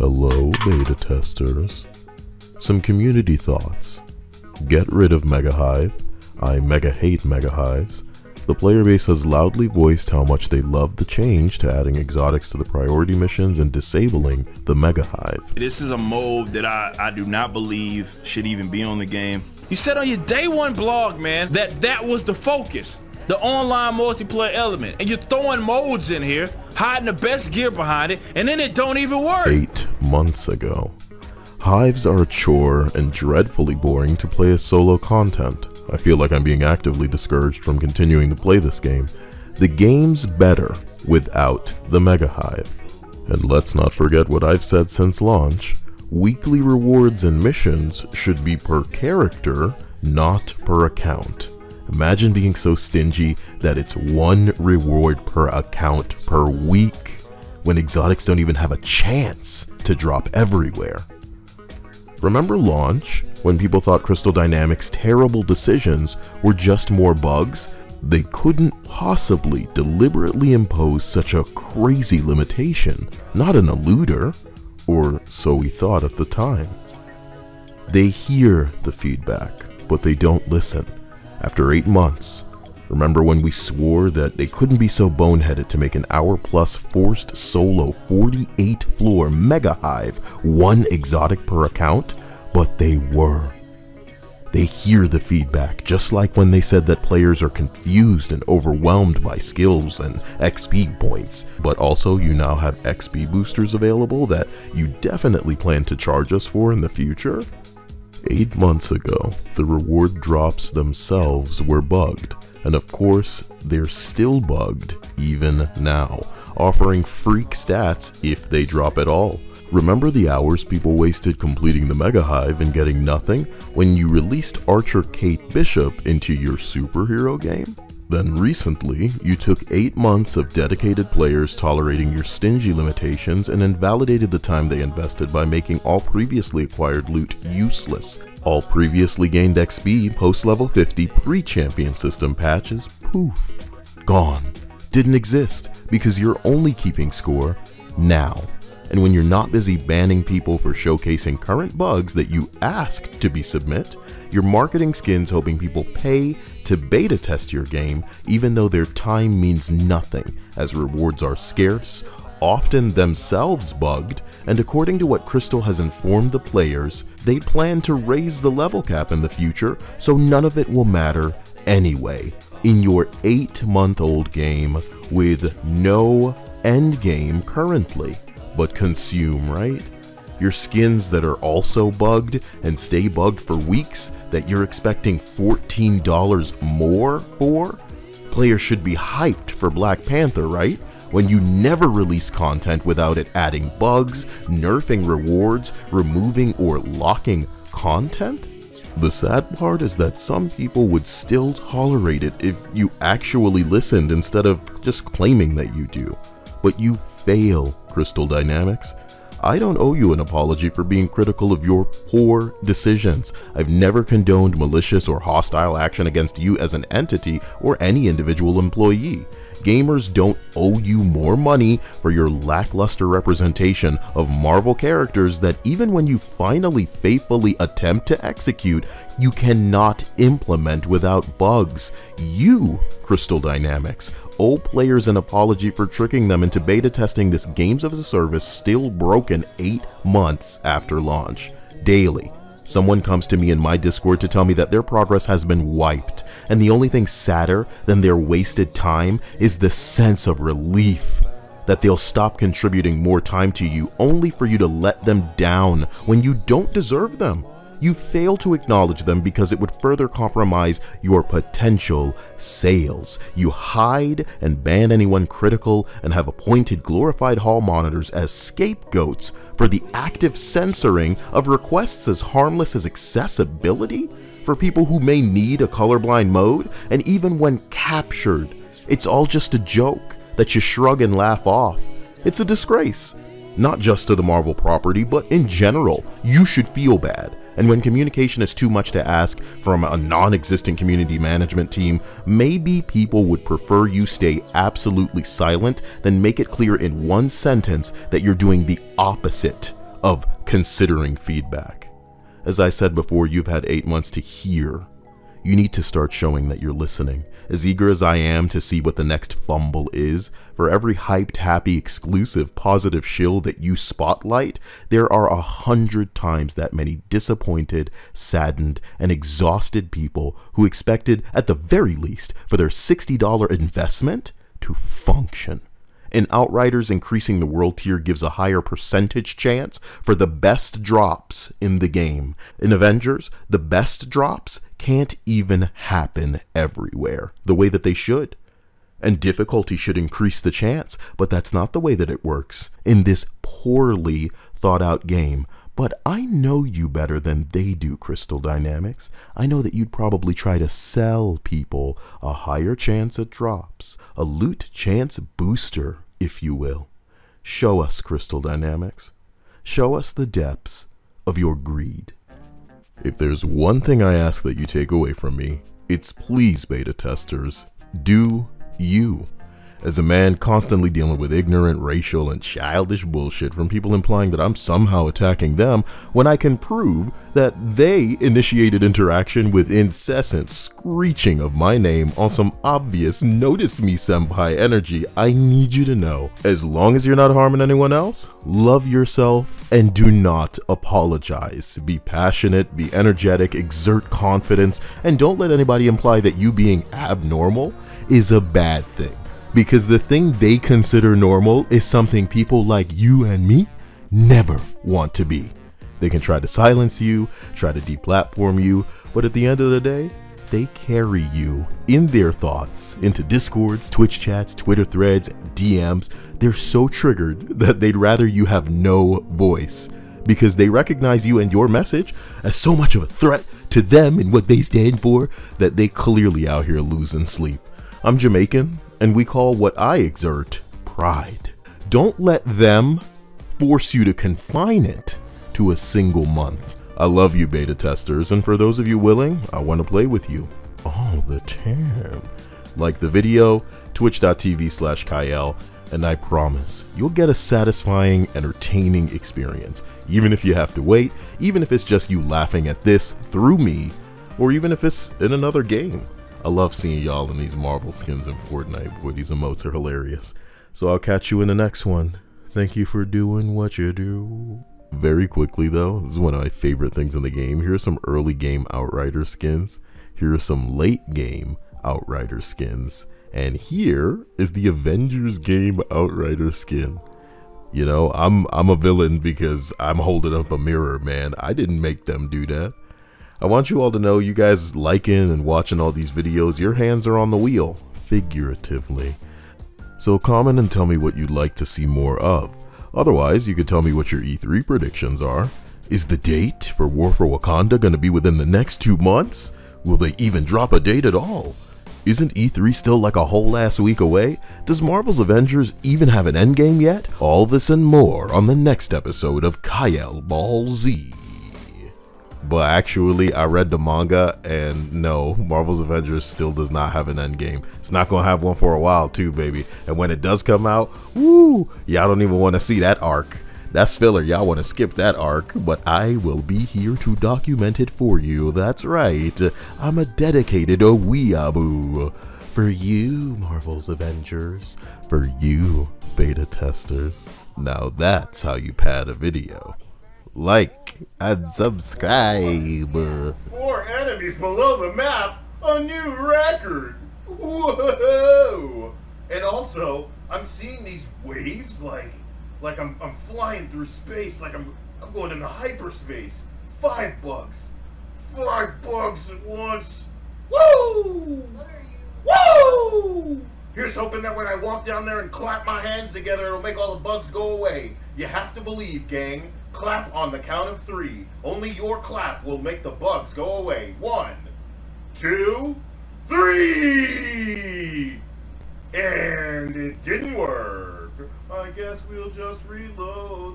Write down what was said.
Hello, beta testers. Some community thoughts. Get rid of Mega Hive. I mega hate Mega Hives. The player base has loudly voiced how much they love the change to adding exotics to the priority missions and disabling the Mega Hive. This is a mode that I do not believe should even be on the game. You said on your day one blog, man, that was the focus. The online multiplayer element, and you're throwing modes in here, hiding the best gear behind it, and then it don't even work. 8 months ago. Hives are a chore and dreadfully boring to play as solo content. I feel like I'm being actively discouraged from continuing to play this game. The game's better without the Mega Hive. And let's not forget what I've said since launch. Weekly rewards and missions should be per character, not per account. Imagine being so stingy that it's one reward per account per week, when exotics don't even have a chance to drop everywhere. Remember launch, when people thought Crystal Dynamics' terrible decisions were just more bugs? They couldn't possibly deliberately impose such a crazy limitation, not an eluder, or so we thought at the time. They hear the feedback, but they don't listen. After 8 months, remember when we swore that they couldn't be so boneheaded to make an hour-plus forced solo 48-floor Mega Hive, one exotic per account? But they were. They hear the feedback, just like when they said that players are confused and overwhelmed by skills and XP points. But also you now have XP boosters available that you definitely plan to charge us for in the future? 8 months ago, the reward drops themselves were bugged, and of course, they're still bugged even now, offering freak stats if they drop at all. Remember the hours people wasted completing the Mega Hive and getting nothing when you released Archer Kate Bishop into your superhero game? Then recently, you took 8 months of dedicated players tolerating your stingy limitations and invalidated the time they invested by making all previously acquired loot useless. All previously gained XP post-level 50 pre-champion system patches, poof, gone. Didn't exist because you're only keeping score now. And when you're not busy banning people for showcasing current bugs that you asked to be submit, you're marketing skins hoping people pay to beta test your game even though their time means nothing, as rewards are scarce, often themselves bugged, and according to what Crystal has informed the players, they plan to raise the level cap in the future, so none of it will matter anyway. In your 8-month-old game with no endgame currently. But consume, right? Your skins that are also bugged and stay bugged for weeks that you're expecting $14 more for? Players should be hyped for Black Panther, right? When you never release content without it adding bugs, nerfing rewards, removing or locking content? The sad part is that some people would still tolerate it if you actually listened instead of just claiming that you do. But you fail, Crystal Dynamics. I don't owe you an apology for being critical of your poor decisions. I've never condoned malicious or hostile action against you as an entity or any individual employee. Gamers don't owe you more money for your lackluster representation of Marvel characters that even when you finally faithfully attempt to execute, you cannot implement without bugs. You, Crystal Dynamics, owe players an apology for tricking them into beta testing this games as a service still broken 8 months after launch. Daily, someone comes to me in my Discord to tell me that their progress has been wiped, and the only thing sadder than their wasted time is the sense of relief that they'll stop contributing more time to you only for you to let them down when you don't deserve them. You fail to acknowledge them because it would further compromise your potential sales. You hide and ban anyone critical and have appointed glorified hall monitors as scapegoats for the active censoring of requests as harmless as accessibility for people who may need a colorblind mode, and even when captured, it's all just a joke that you shrug and laugh off. It's a disgrace, not just to the Marvel property, but in general. You should feel bad. And when communication is too much to ask from a non-existent community management team, maybe people would prefer you stay absolutely silent than make it clear in one sentence that you're doing the opposite of considering feedback. As I said before, you've had 8 months to hear. You need to start showing that you're listening. As eager as I am to see what the next fumble is, for every hyped, happy, exclusive, positive shill that you spotlight, there are 100 times that many disappointed, saddened, and exhausted people who expected, at the very least, for their $60 investment to function. In Outriders, increasing the world tier gives a higher percentage chance for the best drops in the game. In Avengers, the best drops can't even happen everywhere the way that they should. And difficulty should increase the chance, but that's not the way that it works in this poorly thought out game. But I know you better than they do, Crystal Dynamics. I know that you'd probably try to sell people a higher chance at drops, a loot chance booster, if you will. Show us, Crystal Dynamics. Show us the depths of your greed. If there's one thing I ask that you take away from me, it's please, beta testers, do you. As a man constantly dealing with ignorant, racial, and childish bullshit from people implying that I'm somehow attacking them when I can prove that they initiated interaction with incessant screeching of my name on some obvious notice me senpai energy, I need you to know, as long as you're not harming anyone else, love yourself and do not apologize. Be passionate, be energetic, exert confidence, and don't let anybody imply that you being abnormal is a bad thing. Because the thing they consider normal is something people like you and me never want to be. They can try to silence you, try to deplatform you, but at the end of the day, they carry you in their thoughts into Discords, Twitch chats, Twitter threads, DMs. They're so triggered that they'd rather you have no voice because they recognize you and your message as so much of a threat to them and what they stand for that they clearly out here losing sleep. I'm Jamaican, and we call what I exert pride. Don't let them force you to confine it to a single month. I love you, beta testers, and for those of you willing, I want to play with you all the time. Like the video, twitch.tv/Kyle, and I promise you'll get a satisfying, entertaining experience, even if you have to wait, even if it's just you laughing at this through me, or even if it's in another game. I love seeing y'all in these Marvel skins in Fortnite. Boy, these emotes are hilarious. So I'll catch you in the next one. Thank you for doing what you do. Very quickly though, this is one of my favorite things in the game. Here are some early game Outrider skins. Here are some late game Outrider skins. And here is the Avengers game Outrider skin. You know, I'm a villain because I'm holding up a mirror, man. I didn't make them do that. I want you all to know, you guys liking and watching all these videos, your hands are on the wheel, figuratively. So comment and tell me what you'd like to see more of. Otherwise, you could tell me what your E3 predictions are. Is the date for War for Wakanda going to be within the next 2 months? Will they even drop a date at all? Isn't E3 still like a whole last week away? Does Marvel's Avengers even have an endgame yet? All this and more on the next episode of Kyle Ball Z. But actually, I read the manga, and no, Marvel's Avengers still does not have an endgame. It's not gonna have one for a while too, baby. And when it does come out, woo, y'all don't even want to see that arc. That's filler, y'all want to skip that arc, but I will be here to document it for you. That's right, I'm a dedicated weeaboo. For you, Marvel's Avengers. For you, beta testers. Now that's how you pad a video. Like and subscribe. 4 enemies below the map, a new record. Whoa! And also, I'm seeing these waves like I'm flying through space, like I'm going into hyperspace. 5 bugs. 5 bugs at once. Woo! What are you? Woo! Here's hoping that when I walk down there and clap my hands together, it'll make all the bugs go away. You have to believe, gang. Clap on the count of 3. Only your clap will make the bugs go away. 1, 2, 3! And it didn't work. I guess we'll just reload.